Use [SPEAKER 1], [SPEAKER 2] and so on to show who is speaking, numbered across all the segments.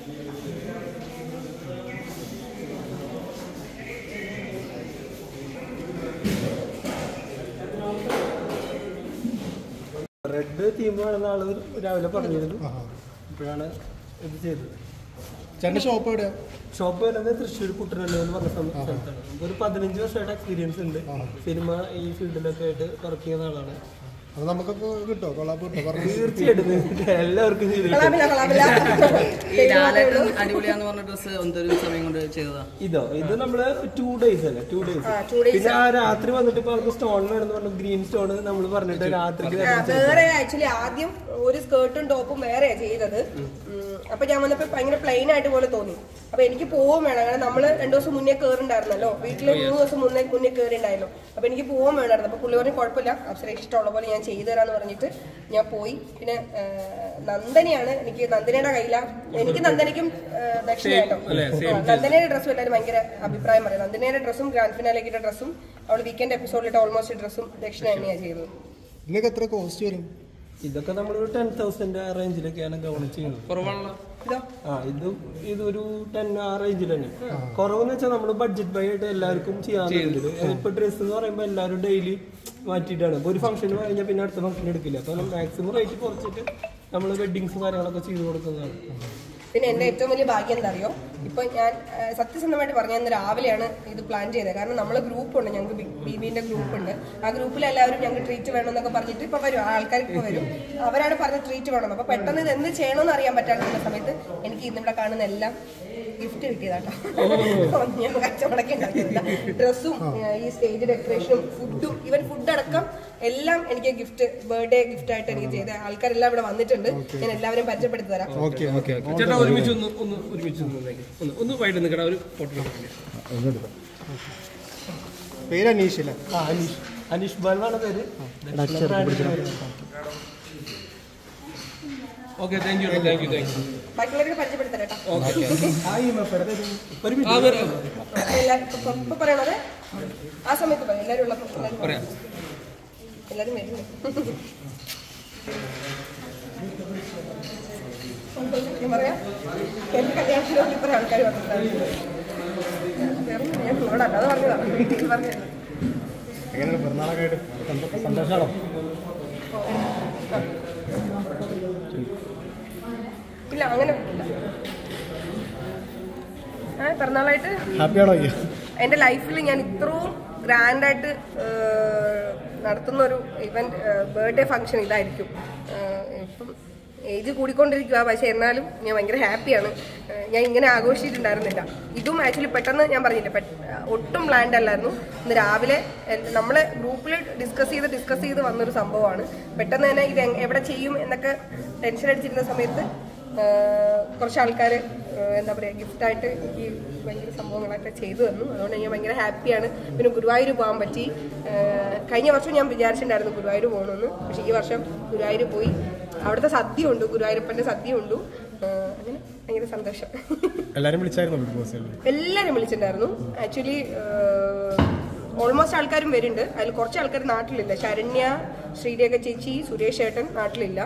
[SPEAKER 1] Red theme വേണമെന്ന ആള് രാവിലെ പറഞ്ഞിരുന്നു. ഇപ്പോഴാണ് ഇത് ചെയ്തത്.
[SPEAKER 2] ചേട്ടൻ്റെ ഷോപ്പ് എവിടെയാ?
[SPEAKER 1] ഷോപ്പ് വരുന്നത് തൃശ്ശൂർ കുട്ടനല്ലൂർ എന്ന് പറഞ്ഞ സ്ഥലത്താണ്. ഒരു 15 വർഷമായിട്ട് എക്സ്പീരിയൻസ് ഉണ്ട്. സിനിമ ഈ ഫീൽഡിലൊക്കെ ആയിട്ട് വർക്ക് ചെയ്യുന്ന ആളാണ്.
[SPEAKER 2] അത് നമുക്കൊക്കെ കിട്ടോ? കൊളാബ് കിട്ടോ?
[SPEAKER 1] തീർച്ചയായിട്ടും എല്ലാവർക്കും ഇത് നമ്മള് 2 days അല്ലേ, 2 days. പിന്നെ ആ രാത്രി വന്നിട്ട് ഇപ്പൊ അവർക്ക് സ്റ്റോൺ വേണമെന്ന് പറഞ്ഞു, ഗ്രീൻ സ്റ്റോൺ നമ്മൾ പറഞ്ഞിട്ട് രാത്രി
[SPEAKER 3] വേറെ. ആക്ച്വലി ആദ്യം ഒരു സ്കേർട്ടും ടോപ്പും വേറെയാ ചെയ്തത്. അപ്പൊ ഞാൻ വന്നപ്പോ ഭയങ്കര പ്ലെയിൻ ആയിട്ട് പോലെ തോന്നി. അപ്പൊ എനിക്ക് പോവാൻ വേണം, കാരണം നമ്മള് 2 ദിവസം മുന്നേ കയറിണ്ടായിരുന്നല്ലോ, വീട്ടില് 3 ദിവസം മുന്നേ കയറിണ്ടായിരുന്നു. അപ്പൊ എനിക്ക് പോവാൻ വേണമായിരുന്നു. അപ്പൊ പുള്ളി പറഞ്ഞ കുഴപ്പമില്ല, അപ്സര ഇഷ്ടമുള്ള പോലെ ഞാൻ ചെയ്തു തരാന്ന് പറഞ്ഞിട്ട് ഞാൻ പോയി. പിന്നെ നന്ദനയാണ് എനിക്ക്, നന്ദനയുടെ കയ്യില എനിക്ക് നന്ദനയ്ക്കും ദക്ഷിണയായിട്ടോ. നന്ദനയുടെ ഡ്രസ്സും എല്ലാവരും ഭയങ്കര അഭിപ്രായം പറയും. നന്ദനയുടെ ഡ്രസ്സും ഗ്രാൻഡ് ഫിനാലേക്കിന്റെ ഡ്രസ്സും അവള് വീക്കെൻഡ് എപ്പിസോഡിലിട്ട് ഓൾമോസ്റ്റ് ഡ്രസ്സും ദക്ഷിണ തന്നെയാണ് ചെയ്തത്.
[SPEAKER 2] ഇതിനൊക്കെ എത്ര കോസ്റ്റ് വരും?
[SPEAKER 1] ഇതൊക്കെ നമ്മളൊരു 10,000 റേഞ്ചിലൊക്കെയാണ് ഗവൺ ചെയ്യുന്നത്. ഇതൊരു 10 ആ റേഞ്ചിൽ തന്നെ. കുറവെന്ന് വെച്ചാൽ നമ്മൾ ബഡ്ജറ്റ് ബൈ ആയിട്ട് എല്ലാവർക്കും ചെയ്യാറുണ്ട്. ഇപ്പൊ ഡ്രസ്സ് എന്ന് പറയുമ്പോൾ എല്ലാവരും ഡെയിലി മാറ്റിയിട്ടാണ്. ഇപ്പൊ ഒരു ഫംഗ്ഷൻ കഴിഞ്ഞാൽ പിന്നെ അടുത്ത ഫംഗ്ഷൻ എടുക്കില്ല. അപ്പൊ മാക്സിമം റേറ്റ് കുറച്ചിട്ട് നമ്മൾ വെഡിങ്സ് കാര്യങ്ങളൊക്കെ ചെയ്തു കൊടുക്കുന്നതാണ്.
[SPEAKER 3] പിന്നെ എന്റെ ഏറ്റവും വലിയ ഭാഗ്യം എന്താ അറിയോ, ഇപ്പൊ ഞാൻ സത്യസന്ധമായിട്ട് പറഞ്ഞ ഇന്ന് രാവിലെയാണ് ഇത് പ്ലാൻ ചെയ്തത്. കാരണം നമ്മളെ ഗ്രൂപ്പുണ്ട്, ഞങ്ങൾക്ക് ബിബിന്റെ ഗ്രൂപ്പ് ഉണ്ട്. ആ ഗ്രൂപ്പിൽ എല്ലാവരും ഞങ്ങൾക്ക് ട്രീറ്റ് വേണമെന്നൊക്കെ പറഞ്ഞിട്ട് ഇപ്പൊ വരും, ആൾക്കാർക്ക് ഇപ്പൊ വരും. അവരാണ് പറഞ്ഞ ട്രീറ്റ് വേണം. അപ്പൊ പെട്ടെന്ന് ഇത് എന്ത് ചെയ്യണമെന്ന് അറിയാൻ പറ്റാണ്ടിരുന്ന സമയത്ത് എനിക്ക് ഇന്നിവിടെ കാണുന്ന എല്ലാം ഗിഫ്റ്റ് കിട്ടിയതാട്ടോ. ഞാൻ കച്ചവടമൊക്കെ ഉണ്ടാക്കിയതില്ല. ഡ്രസ്സും ഈ സ്റ്റേജ് ഡെക്കറേഷനും ഫുഡും, ഈവൻ ഫുഡ് അടക്കം എല്ലാം എനിക്ക് ഗിഫ്റ്റ്, ബർത്ത്ഡേ ഗിഫ്റ്റ് ആയിട്ട് എനിക്ക് ചെയ്ത ആൾക്കാരെല്ലാം ഇവിടെ വന്നിട്ടുണ്ട്. ഞാൻ എല്ലാവരും പരിചയപ്പെടുത്തി തരാം.
[SPEAKER 2] പേര് അനീഷ് അല്ലേ?
[SPEAKER 1] അനീഷ് ബാലാണ് പേര്.
[SPEAKER 4] Okay, thank you.
[SPEAKER 3] ബാക്കിയുള്ളവർക്ക് പരിചയപ്പെടുത്തരാം കേട്ടോ. ഇപ്പൊ പറയണത് ആ സമയത്ത് പറയാം. എല്ലാവരും ഉള്ളപ്പോൾ എല്ലാവരും വരുന്നു. ഞാൻ പറയാം, എന്റെ കല്യാണത്തിനോട് ഇത്ര ആൾക്കാർ വന്നിട്ടുണ്ടായിരുന്നു. ഞാൻ ഫ്ലോഡല്ല, അത് പറഞ്ഞതാണ്, വീട്ടിൽ പറഞ്ഞത്.
[SPEAKER 2] സന്തോഷമാണോ?
[SPEAKER 3] ഇല്ല, അങ്ങനെ പിറന്നാളായിട്ട്
[SPEAKER 2] ഹാപ്പിയാണോ?
[SPEAKER 3] എൻ്റെ ലൈഫിൽ ഞാൻ ഇത്രയും ഗ്രാൻഡായിട്ട് നടത്തുന്ന ഒരു ഇവന്റ്, ബർത്ത്ഡേ ഫംഗ്ഷൻ ഇതായിരിക്കും. ഇപ്പം ഏജ് കൂടിക്കൊണ്ടിരിക്കുക, പക്ഷെ എന്നാലും ഞാൻ ഭയങ്കര ഹാപ്പിയാണ്. ഞാൻ ഇങ്ങനെ ആഘോഷിച്ചിട്ടുണ്ടായിരുന്നില്ല. ഇതും ആക്ച്വലി പെട്ടെന്ന് ഞാൻ പറഞ്ഞില്ല, ഒട്ടും പ്ലാൻഡ് അല്ലായിരുന്നു. ഇന്ന് രാവിലെ നമ്മളെ ഗ്രൂപ്പിൽ ഡിസ്കസ് ചെയ്ത് വന്നൊരു സംഭവമാണ്. പെട്ടെന്ന് തന്നെ ഇത് എവിടെ ചെയ്യും എന്നൊക്കെ ടെൻഷൻ അടിച്ചിരുന്ന സമയത്ത് കുറച്ച് ആൾക്കാർ എന്താ പറയുക, ഗിഫ്റ്റായിട്ട് എനിക്ക് ഭയങ്കര സംഭവങ്ങളൊക്കെ ചെയ്തു തന്നു. അതുകൊണ്ട് ഞാൻ ഭയങ്കര ഹാപ്പിയാണ്. പിന്നെ ഗുരുവായൂർ പോകാൻ പറ്റി. കഴിഞ്ഞ വർഷം ഞാൻ വിചാരിച്ചിട്ടുണ്ടായിരുന്നു ഗുരുവായൂർ പോകണമെന്ന്, പക്ഷേ ഈ വർഷം ഗുരുവായൂർ പോയി. അവിടുത്തെ സദ്യ ഉണ്ട്, ഗുരുവായൂരപ്പൻ്റെ സദ്യ ഉണ്ട്. അങ്ങനെ ഭയങ്കര സന്തോഷം.
[SPEAKER 2] എല്ലാവരും വിളിച്ചായിരുന്നു?
[SPEAKER 3] എല്ലാവരും വിളിച്ചിട്ടുണ്ടായിരുന്നു. ആക്ച്വലി ഓൾമോസ്റ്റ് ആൾക്കാരും വരുന്നുണ്ട്. അതിൽ കുറച്ച് ആൾക്കാർ നാട്ടിലില്ല. ശരണ്യ, ശ്രീരേഖ ചേച്ചി, സുരേഷ് ഏട്ടൻ നാട്ടിലില്ല.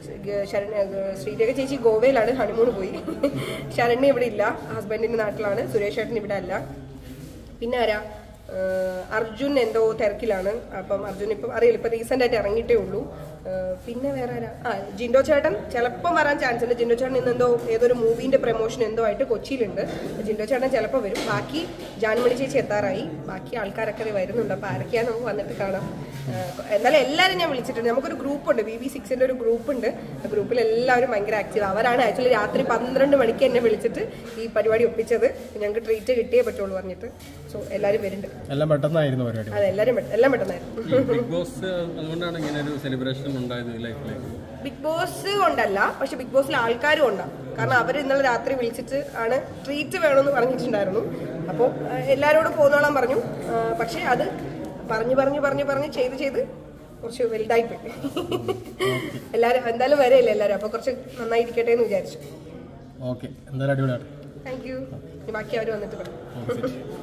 [SPEAKER 3] ശ്രീരേഖ ചേച്ചി ഗോവയിലാണ്, ഹണിമൂണ് പോയി. ശരണ്യ ഇവിടെ ഇല്ല, ഹസ്ബൻഡിന്റെ നാട്ടിലാണ്. സുരേഷ് ഏട്ടൻ ഇവിടെ അല്ല. പിന്നെ ആരാ, അർജുൻ എന്തോ തിരക്കിലാണ്. അപ്പം അർജുൻ ഇപ്പം അറിയില്ല, ഇപ്പം റീസെന്റ് ആയിട്ട് ഇറങ്ങിയിട്ടേ ഉള്ളൂ. പിന്നെ വേറെ ആരാ, ജിൻഡോ ചേട്ടൻ ചിലപ്പം വരാൻ ചാൻസ് ഉണ്ട്. ജിൻഡോ ചേട്ടൻ ഇന്നെന്തോ ഏതൊരു മൂവിന്റെ പ്രൊമോഷൻ എന്തോ ആയിട്ട് കൊച്ചിയിലുണ്ട്. ജിൻഡോ ചേട്ടൻ ചിലപ്പോൾ വരും. ബാക്കി ജാൻമണി ചേച്ചി എത്താറായി. ബാക്കി ആൾക്കാരൊക്കെ വരുന്നുണ്ട്. അപ്പോൾ ആരൊക്കെയാണ് നമുക്ക് വന്നിട്ട് കാണാം. എന്നാലും എല്ലാവരും ഞാൻ വിളിച്ചിട്ടുണ്ട്. നമുക്കൊരു ഗ്രൂപ്പുണ്ട്, BB6ന്റെ ഒരു ഗ്രൂപ്പുണ്ട്. ആ ഗ്രൂപ്പിൽ എല്ലാവരും ഭയങ്കര ആക്റ്റീവ്. അവരാണ് ആക്ച്വലി രാത്രി 12 മണിക്ക് എന്നെ വിളിച്ചിട്ട് ഈ പരിപാടി ഒപ്പിച്ചത്. ഞങ്ങൾക്ക് ട്രീറ്റ് കിട്ടിയേ പറ്റുള്ളൂ പറഞ്ഞിട്ട്. സോ എല്ലാവരും വരുന്നുണ്ട്.
[SPEAKER 2] എല്ലാം പെട്ടെന്നായിരുന്നു പരിപാടി.
[SPEAKER 3] അതെ, എല്ലാം പെട്ടെന്നായിരുന്നു.
[SPEAKER 4] ബിഗ് ബോസ് അതുകൊണ്ടാണ് ഇങ്ങനെ ഒരു സെലിബ്രേഷൻ ഉണ്ടായത് ലൈഫിലേക്ക്.
[SPEAKER 3] ബിഗ് ബോസ് കൊണ്ടല്ല, പക്ഷെ ബിഗ് ബോസിലെ ആൾക്കാരും ഉണ്ടാവും. കാരണം അവർ ഇന്നലെ രാത്രി വിളിച്ചിട്ട് ആണ് ട്രീറ്റ് വേണമെന്ന് പറഞ്ഞിട്ടുണ്ടായിരുന്നു. അപ്പോൾ എല്ലാവരോടും പോന്നോളാൻ പറഞ്ഞു. പക്ഷെ അത് പറഞ്ഞ് ചെയ്ത് കുറച്ച് വലുതായിപ്പോയി. എല്ലാവരും എന്തായാലും വരെയില്ല എല്ലാവരും. അപ്പോൾ കുറച്ച് നന്നായിരിക്കട്ടെ എന്ന് വിചാരിച്ചു.
[SPEAKER 2] ഓക്കെ, എന്തായാലും അടിപൊളിയാണ്.
[SPEAKER 3] Thank you. ബാക്കി അവർ വന്നിട്ട് പറയാം.